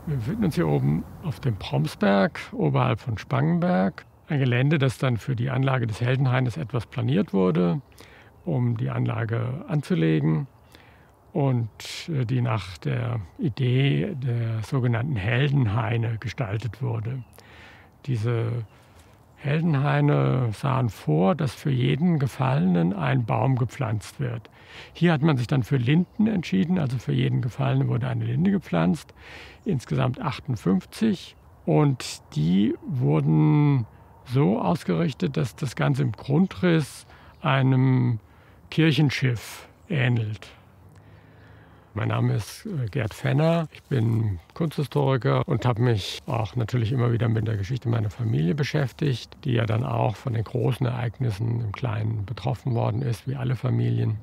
Wir befinden uns hier oben auf dem Promsberg, oberhalb von Spangenberg. Ein Gelände, das dann für die Anlage des Heldenhaines etwas planiert wurde, um die Anlage anzulegen und die nach der Idee der sogenannten Heldenhaine gestaltet wurde. Diese Heldenhaine sahen vor, dass für jeden Gefallenen ein Baum gepflanzt wird. Hier hat man sich dann für Linden entschieden, also für jeden Gefallenen wurde eine Linde gepflanzt, insgesamt 58. Und die wurden so ausgerichtet, dass das Ganze im Grundriss einem Kirchenschiff ähnelt. Mein Name ist Gerd Fenner, ich bin Kunsthistoriker und habe mich auch natürlich immer wieder mit der Geschichte meiner Familie beschäftigt, die ja dann auch von den großen Ereignissen im Kleinen betroffen worden ist, wie alle Familien.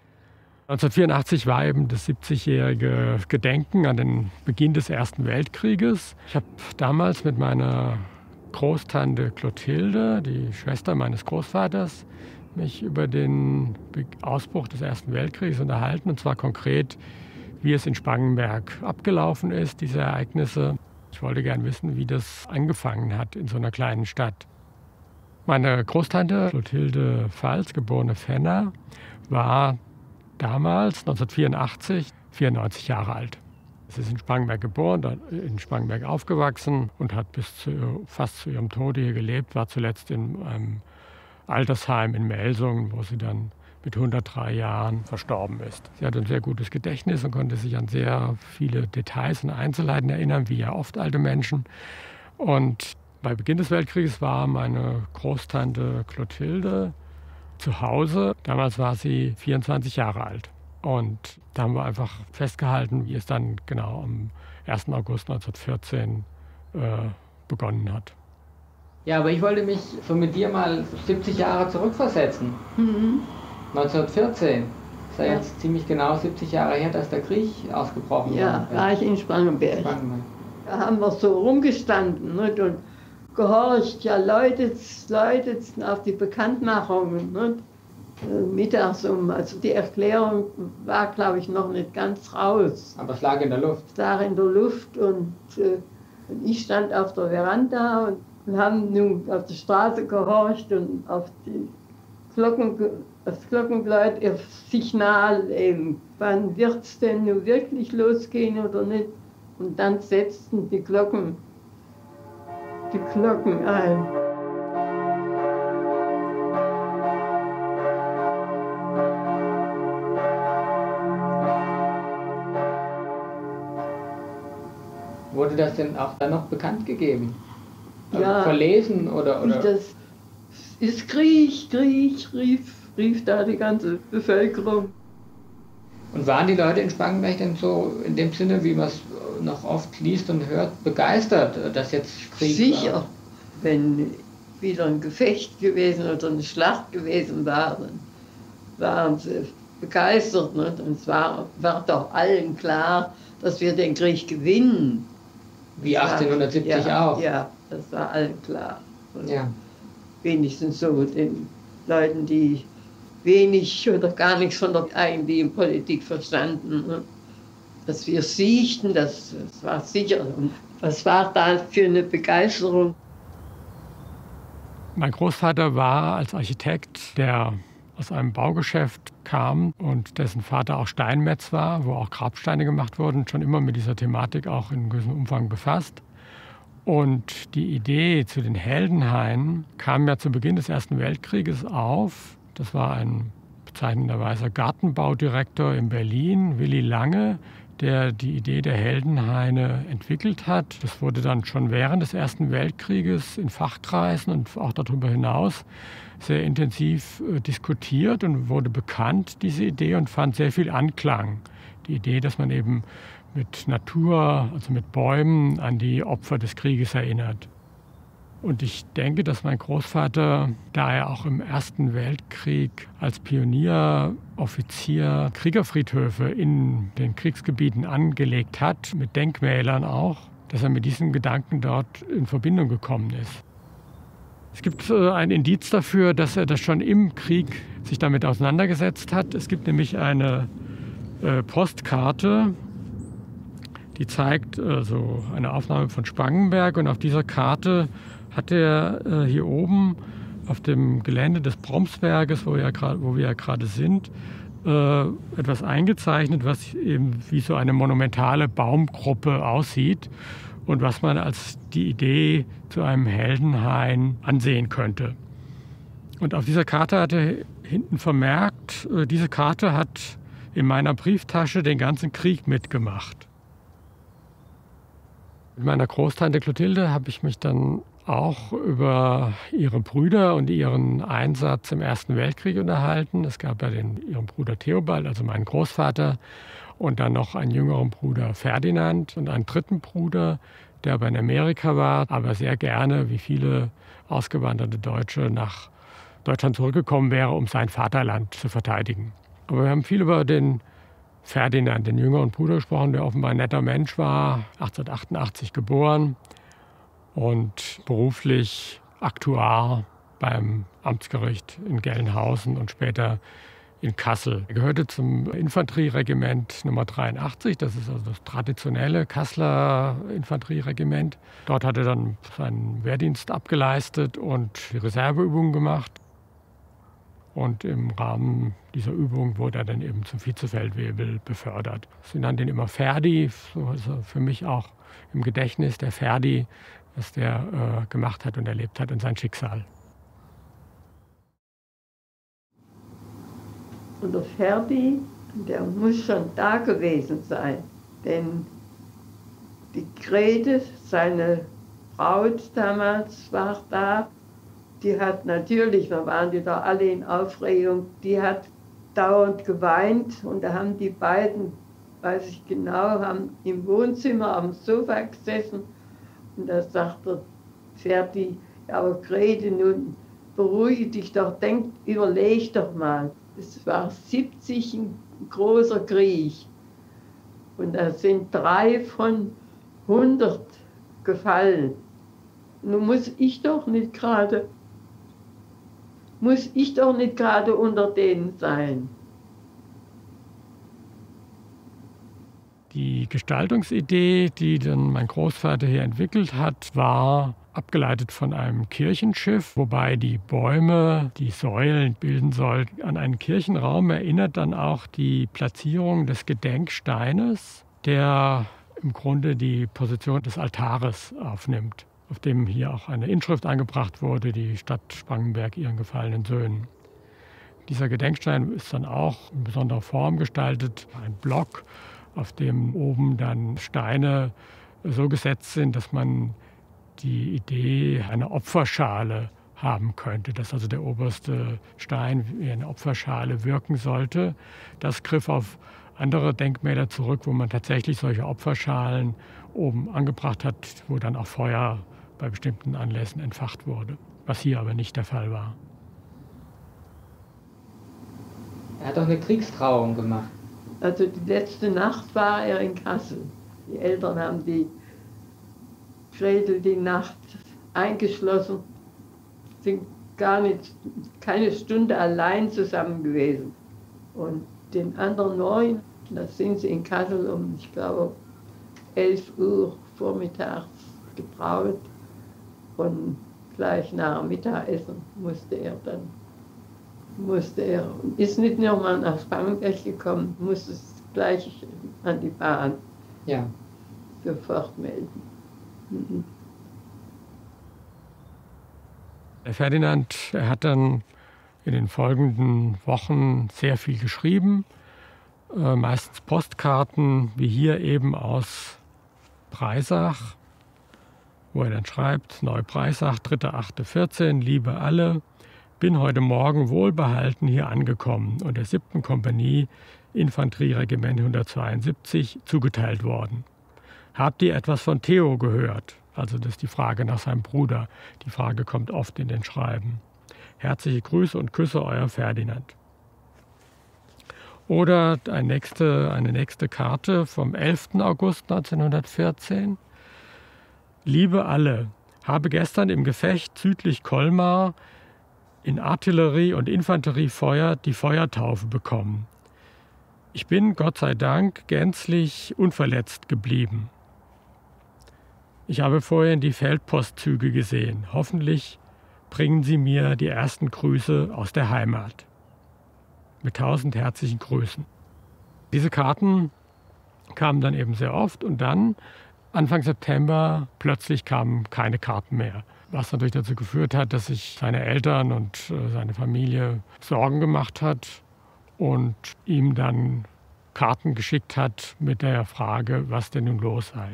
1984 war eben das 70-jährige Gedenken an den Beginn des Ersten Weltkrieges. Ich habe damals mit meiner Großtante Clotilde, die Schwester meines Großvaters, mich über den Ausbruch des Ersten Weltkrieges unterhalten, und zwar konkret, wie es in Spangenberg abgelaufen ist, diese Ereignisse. Ich wollte gern wissen, wie das angefangen hat in so einer kleinen Stadt. Meine Großtante Clotilde Pfalz, geborene Fenner, war damals, 1984, 94 Jahre alt. Sie ist in Spangenberg geboren, in Spangenberg aufgewachsen und hat fast zu ihrem Tode hier gelebt, war zuletzt in einem Altersheim in Melsungen, wo sie dann mit 103 Jahren verstorben ist. Sie hatte ein sehr gutes Gedächtnis und konnte sich an sehr viele Details und Einzelheiten erinnern, wie ja oft alte Menschen. Und bei Beginn des Weltkrieges war meine Großtante Clotilde zu Hause. Damals war sie 24 Jahre alt. Und da haben wir einfach festgehalten, wie es dann genau am 1. August 1914 begonnen hat. Ja, aber ich wollte mich so mit dir mal 70 Jahre zurückversetzen. 1914. Ist ja jetzt ziemlich genau 70 Jahre her, dass der Krieg ausgebrochen war. Ja, war ich in Spangenberg. Da haben wir so rumgestanden, nicht? Und gehorcht, ja, läutet's auf die Bekanntmachungen. Nicht? Mittags also die Erklärung war, glaube ich, noch nicht ganz raus. Aber es lag in der Luft. Es lag in der Luft und ich stand auf der Veranda und haben nun auf der Straße gehorcht und auf das Glockenläut, auf Signal eben. Wann wird es denn nun wirklich losgehen oder nicht? Und dann setzten die Glocken ein. Wurde das denn auch dann noch bekannt gegeben? Ja, verlesen oder? Das ist Krieg, rief da die ganze Bevölkerung. Und waren die Leute in Spangenberg denn so in dem Sinne, wie man es noch oft liest und hört, begeistert, dass jetzt Krieg Sicher, war? Wenn wieder ein Gefecht gewesen oder eine Schlacht gewesen war, dann waren sie begeistert. Nicht? Und es war doch allen klar, dass wir den Krieg gewinnen. Wie 1870 auch? Ja, das war allen klar. Und ja. Wenigstens so den Leuten, die wenig oder gar nichts von der eigentlichen Politik verstanden. Ne? Dass wir siegten, das war sicher. Und was war da für eine Begeisterung? Mein Großvater war als Architekt, der aus einem Baugeschäft kam und dessen Vater auch Steinmetz war, wo auch Grabsteine gemacht wurden, schon immer mit dieser Thematik auch in gewissem Umfang befasst. Und die Idee zu den Heldenhainen kam ja zu Beginn des Ersten Weltkrieges auf. Das war ein bezeichnenderweise Gartenbaudirektor in Berlin, Willy Lange, der die Idee der Heldenhaine entwickelt hat. Das wurde dann schon während des Ersten Weltkrieges in Fachkreisen und auch darüber hinaus sehr intensiv diskutiert und wurde bekannt, diese Idee, und fand sehr viel Anklang. Die Idee, dass man eben mit Natur, also mit Bäumen, an die Opfer des Krieges erinnert. Und ich denke, dass mein Großvater, da er auch im Ersten Weltkrieg als Pionieroffizier Kriegerfriedhöfe in den Kriegsgebieten angelegt hat, mit Denkmälern auch, dass er mit diesen Gedanken dort in Verbindung gekommen ist. Es gibt ein Indiz dafür, dass er das schon im Krieg sich damit auseinandergesetzt hat. Es gibt nämlich eine Postkarte, Die zeigt so eine Aufnahme von Spangenberg. Und auf dieser Karte hat er hier oben auf dem Gelände des Bromsberges, wo wir ja gerade sind, etwas eingezeichnet, was eben wie so eine monumentale Baumgruppe aussieht und was man als die Idee zu einem Heldenhain ansehen könnte. Und auf dieser Karte hat er hinten vermerkt, diese Karte hat in meiner Brieftasche den ganzen Krieg mitgemacht. Mit meiner Großtante Clotilde habe ich mich dann auch über ihre Brüder und ihren Einsatz im Ersten Weltkrieg unterhalten. Es gab ja ihren Bruder Theobald, also meinen Großvater, und dann noch einen jüngeren Bruder Ferdinand und einen dritten Bruder, der aber in Amerika war, aber sehr gerne, wie viele ausgewanderte Deutsche, nach Deutschland zurückgekommen wäre, um sein Vaterland zu verteidigen. Aber wir haben viel über den Ferdinand, den jüngeren Bruder, gesprochen, der offenbar ein netter Mensch war, 1888 geboren und beruflich Aktuar beim Amtsgericht in Gelnhausen und später in Kassel. Er gehörte zum Infanterieregiment Nummer 83, das ist also das traditionelle Kasseler Infanterieregiment. Dort hat er dann seinen Wehrdienst abgeleistet und Reserveübungen gemacht. Und im Rahmen dieser Übung wurde er dann eben zum Vizefeldwebel befördert. Sie nannten ihn immer Ferdi, so ist er für mich auch im Gedächtnis, der Ferdi, was der gemacht hat und erlebt hat und sein Schicksal. Und der Ferdi, der muss schon da gewesen sein, denn die Grete, seine Braut damals, war da. Die hat natürlich, da waren die da alle in Aufregung, die hat dauernd geweint und da haben die beiden, weiß ich genau, haben im Wohnzimmer am Sofa gesessen und da sagte Ferdi, ja, aber Grete, nun beruhige dich doch, überleg doch mal. Es war 70 ein großer Krieg und da sind 3 von 100 gefallen. Nun muss ich doch nicht gerade unter denen sein. Die Gestaltungsidee, die dann mein Großvater hier entwickelt hat, war abgeleitet von einem Kirchenschiff, wobei die Bäume, die Säulen bilden sollten. An einen Kirchenraum erinnert dann auch die Platzierung des Gedenksteines, der im Grunde die Position des Altares aufnimmt, auf dem hier auch eine Inschrift angebracht wurde, die Stadt Spangenberg ihren gefallenen Söhnen. Dieser Gedenkstein ist dann auch in besonderer Form gestaltet, ein Block, auf dem oben dann Steine so gesetzt sind, dass man die Idee einer Opferschale haben könnte, dass also der oberste Stein wie eine Opferschale wirken sollte. Das griff auf andere Denkmäler zurück, wo man tatsächlich solche Opferschalen oben angebracht hat, wo dann auch Feuer bei bestimmten Anlässen entfacht wurde, was hier aber nicht der Fall war. Er hat auch eine Kriegstrauung gemacht. Also die letzte Nacht war er in Kassel. Die Eltern haben die Gretel die Nacht eingeschlossen, sind keine Stunde allein zusammen gewesen. Und den anderen 9, da sind sie in Kassel um, ich glaube, 11 Uhr vormittags gebraut. Und gleich nach dem Mittagessen ist nicht nochmal nach Spangenberg gekommen, musste es gleich an die Bahn sofort melden. Der Ferdinand, er hat dann in den folgenden Wochen sehr viel geschrieben, meistens Postkarten, wie hier eben aus Breisach, wo er dann schreibt, Neubreisach, 3.8.14, liebe alle, bin heute Morgen wohlbehalten hier angekommen und der 7. Kompanie Infanterieregiment 172 zugeteilt worden. Habt ihr etwas von Theo gehört? Also das ist die Frage nach seinem Bruder. Die Frage kommt oft in den Schreiben. Herzliche Grüße und Küsse, euer Ferdinand. Oder eine nächste Karte vom 11. August 1914. Liebe alle, habe gestern im Gefecht südlich Colmar in Artillerie- und Infanteriefeuer die Feuertaufe bekommen. Ich bin, Gott sei Dank, gänzlich unverletzt geblieben. Ich habe vorhin die Feldpostzüge gesehen. Hoffentlich bringen Sie mir die ersten Grüße aus der Heimat. Mit 1000 herzlichen Grüßen. Diese Karten kamen dann eben sehr oft und dann Anfang September plötzlich kamen keine Karten mehr. Was natürlich dazu geführt hat, dass sich seine Eltern und seine Familie Sorgen gemacht hat und ihm dann Karten geschickt hat mit der Frage, was denn nun los sei.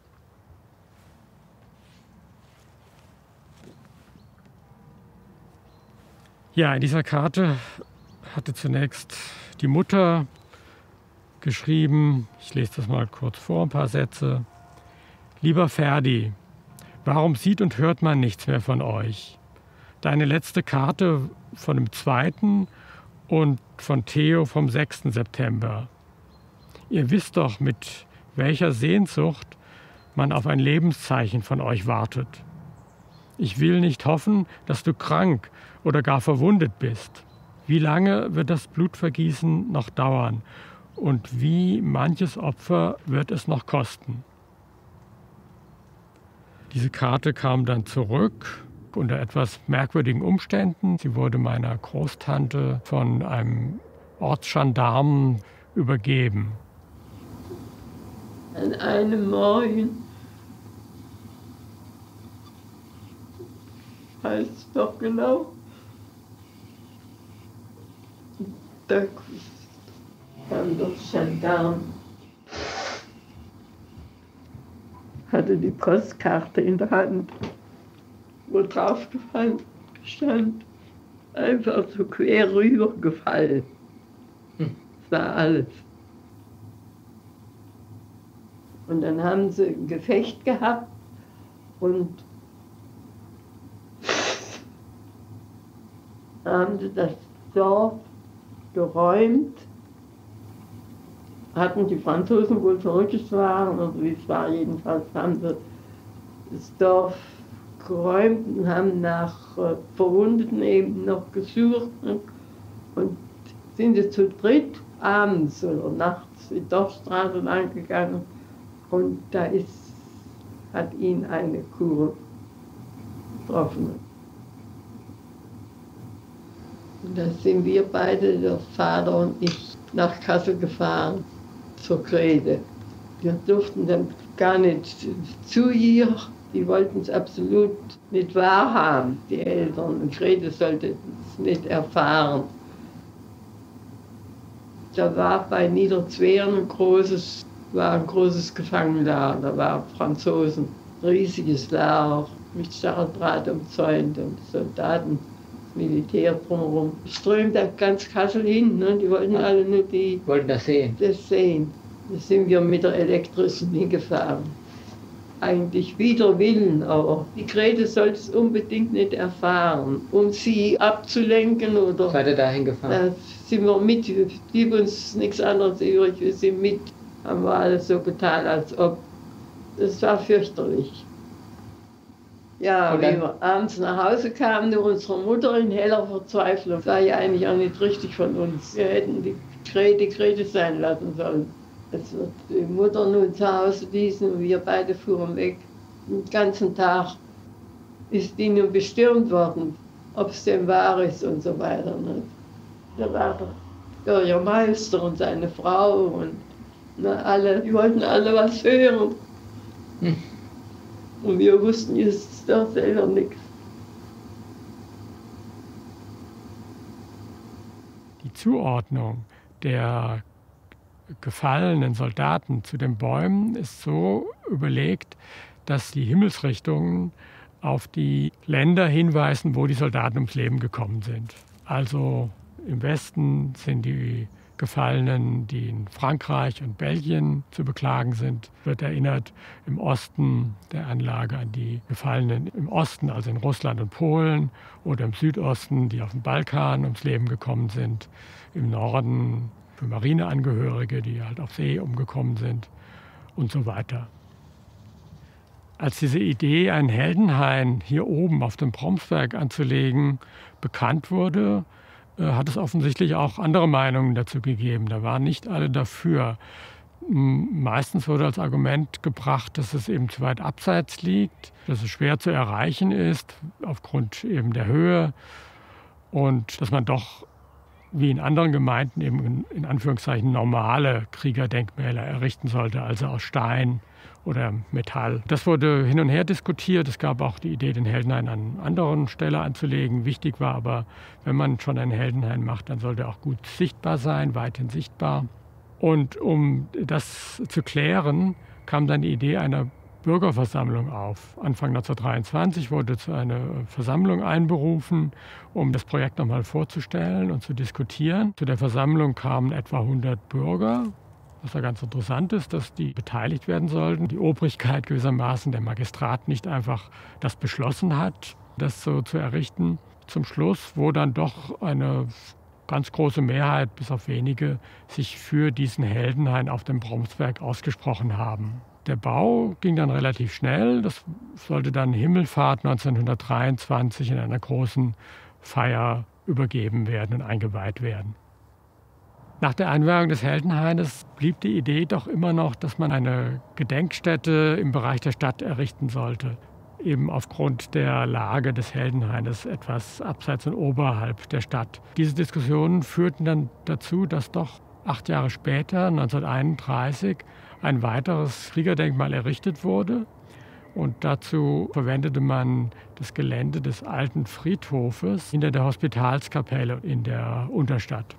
Ja, in dieser Karte hatte zunächst die Mutter geschrieben, ich lese das mal kurz vor, ein paar Sätze. Lieber Ferdi, warum sieht und hört man nichts mehr von euch? Deine letzte Karte von dem 2. und von Theo vom 6. September. Ihr wisst doch, mit welcher Sehnsucht man auf ein Lebenszeichen von euch wartet. Ich will nicht hoffen, dass du krank oder gar verwundet bist. Wie lange wird das Blutvergießen noch dauern und wie manches Opfer wird es noch kosten? Diese Karte kam dann zurück unter etwas merkwürdigen Umständen. Sie wurde meiner Großtante von einem Ortsgendarmen übergeben. An einem Morgen, heißt es doch genau, da kam der Gendarm, hatte die Postkarte in der Hand, wo drauf stand, einfach so quer rübergefallen. Das war alles. Und dann haben sie ein Gefecht gehabt und haben sie das Dorf geräumt. Hatten die Franzosen wohl zurückgeschlagen oder wie es war, jedenfalls haben sie das Dorf geräumt und haben nach Verwundeten eben noch gesucht und sind sie zu dritt abends oder nachts die Dorfstraße lang gegangen und da hat ihn eine Kugel getroffen. Und da sind wir beide, der Vater und ich, nach Kassel gefahren zur Grete. Wir durften dann gar nicht zu ihr. Die wollten es absolut nicht wahrhaben, die Eltern. Und Grete sollte es nicht erfahren. Da war bei Niederzweren ein großes Gefangenenlager. Da waren Franzosen, riesiges Lager mit Stacheldraht umzäunt und Soldaten, Militär drumherum. Strömt da ganz Kassel hin, ne? Die wollten alle nur das sehen. Da sind wir mit der elektrischen hingefahren. Eigentlich wider Willen, aber die Grete sollte es unbedingt nicht erfahren. Um sie abzulenken oder... Seid ihr da hingefahren? Da sind wir mit, blieb uns nichts anderes übrig, wir sind mit. Haben wir alles so getan, als ob. Das war fürchterlich. Ja, wie wir abends nach Hause kamen, nur unsere Mutter in heller Verzweiflung. Das war ja eigentlich auch nicht richtig von uns. Wir hätten die Grete sein lassen sollen. Als wir die Mutter nun zu Hause ließen und wir beide fuhren weg. Den ganzen Tag ist die nun bestürmt worden, ob es denn wahr ist und so weiter. Da war der Bürgermeister und seine Frau und die wollten alle was hören. Und wir wussten jetzt doch selber nichts. Die Zuordnung der gefallenen Soldaten zu den Bäumen ist so überlegt, dass die Himmelsrichtungen auf die Länder hinweisen, wo die Soldaten ums Leben gekommen sind. Also im Westen sind die Gefallenen, die in Frankreich und Belgien zu beklagen sind, wird erinnert im Osten der Anlage an die Gefallenen im Osten, also in Russland und Polen, oder im Südosten, die auf dem Balkan ums Leben gekommen sind, im Norden für Marineangehörige, die halt auf See umgekommen sind und so weiter. Als diese Idee, einen Heldenhain hier oben auf dem Bromsberg anzulegen, bekannt wurde, hat es offensichtlich auch andere Meinungen dazu gegeben. Da waren nicht alle dafür. Meistens wurde als Argument gebracht, dass es eben zu weit abseits liegt, dass es schwer zu erreichen ist aufgrund eben der Höhe und dass man doch wie in anderen Gemeinden eben in Anführungszeichen normale Kriegerdenkmäler errichten sollte, also aus Stein oder Metall. Das wurde hin und her diskutiert. Es gab auch die Idee, den Heldenhain an anderen Stelle anzulegen. Wichtig war aber, wenn man schon einen Heldenhain macht, dann sollte er auch gut sichtbar sein, weithin sichtbar. Und um das zu klären, kam dann die Idee einer Bürgerversammlung auf. Anfang 1923 wurde zu einer Versammlung einberufen, um das Projekt nochmal vorzustellen und zu diskutieren. Zu der Versammlung kamen etwa 100 Bürger. Was ja ganz interessant ist, dass die beteiligt werden sollten. Die Obrigkeit gewissermaßen, der Magistrat nicht einfach das beschlossen hat, das so zu errichten. Zum Schluss, wo dann doch eine ganz große Mehrheit, bis auf wenige, sich für diesen Heldenhain auf dem Bromsberg ausgesprochen haben. Der Bau ging dann relativ schnell. Das sollte dann Himmelfahrt 1923 in einer großen Feier übergeben werden und eingeweiht werden. Nach der Einweihung des Heldenhaines blieb die Idee doch immer noch, dass man eine Gedenkstätte im Bereich der Stadt errichten sollte. Eben aufgrund der Lage des Heldenhaines etwas abseits und oberhalb der Stadt. Diese Diskussionen führten dann dazu, dass doch 8 Jahre später, 1931, ein weiteres Kriegerdenkmal errichtet wurde. Und dazu verwendete man das Gelände des alten Friedhofes hinter der Hospitalskapelle in der Unterstadt.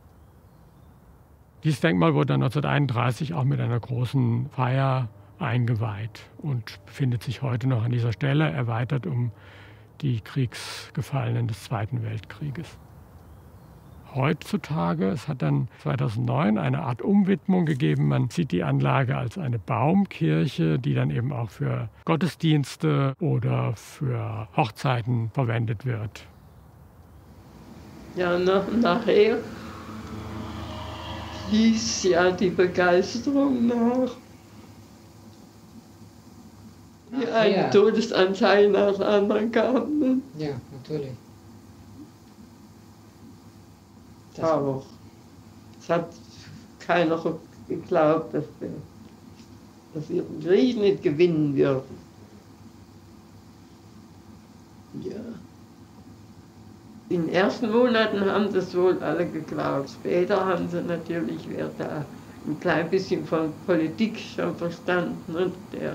Dieses Denkmal wurde dann 1931 auch mit einer großen Feier eingeweiht und befindet sich heute noch an dieser Stelle, erweitert um die Kriegsgefallenen des Zweiten Weltkrieges. Heutzutage, es hat dann 2009 eine Art Umwidmung gegeben. Man sieht die Anlage als eine Baumkirche, die dann eben auch für Gottesdienste oder für Hochzeiten verwendet wird. Ja, nachher ließ ja die Begeisterung nach. Wie ein Todesanteil nach dem anderen kam. Ne? Ja, natürlich. Aber es hat keiner geglaubt, dass wir den Krieg nicht gewinnen würden. Ja. In den ersten Monaten haben das wohl alle geglaubt. Später haben sie natürlich, wer da ein klein bisschen von Politik schon verstanden. Und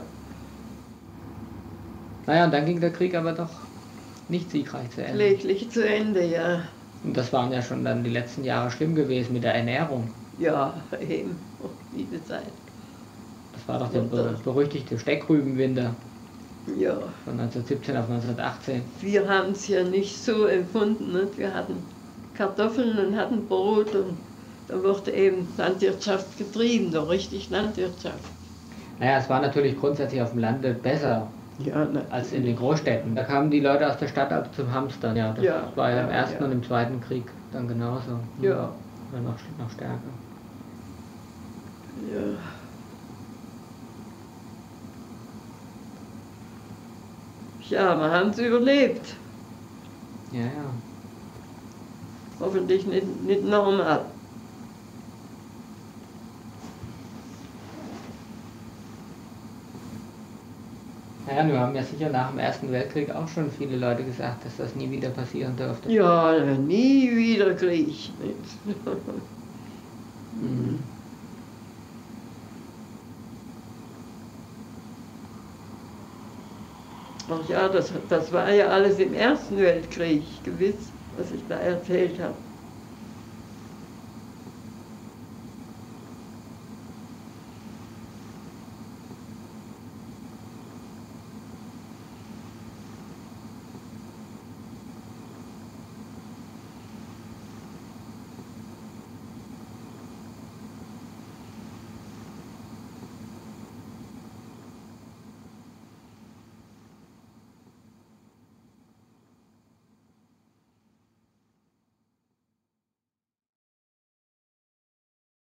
Naja, und dann ging der Krieg aber doch nicht siegreich zu Ende. Kläglich zu Ende, ja. Und das waren ja schon dann die letzten Jahre schlimm gewesen mit der Ernährung. Ja, eben, diese Zeit. Das war doch der berüchtigte Steckrübenwinter. Ja. Von 1917 auf 1918. Wir haben es ja nicht so empfunden. Nicht? Wir hatten Kartoffeln und hatten Brot und da wurde eben Landwirtschaft getrieben, so richtig Landwirtschaft. Naja, es war natürlich grundsätzlich auf dem Lande besser. Ja, als in den Großstädten. Da kamen die Leute aus der Stadt also zum Hamstern. Ja, das war ja im Ersten und im Zweiten Krieg dann genauso. Ja. Oder noch stärker. Ja. Ja, wir haben es überlebt. Ja, ja. Hoffentlich nicht normal. Naja, wir haben ja sicher nach dem Ersten Weltkrieg auch schon viele Leute gesagt, dass das nie wieder passieren dürfte. Ja, nie wieder Krieg. Mhm. Ach ja, das war ja alles im Ersten Weltkrieg, gewiss, was ich da erzählt habe.